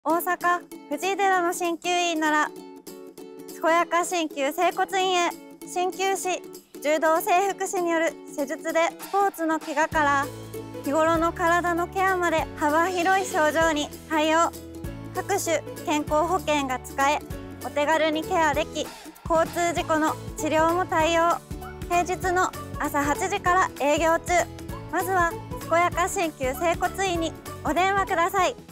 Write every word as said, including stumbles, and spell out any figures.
大阪藤井寺の鍼灸院なら健やか鍼灸整骨院へ。鍼灸師、柔道整復師による施術でスポーツの怪我から日頃の体のケアまで幅広い症状に対応。各種健康保険が使え、お手軽にケアでき、交通事故の治療も対応。平日の朝はちじから営業中。まずは健やか鍼灸整骨院にお電話ください。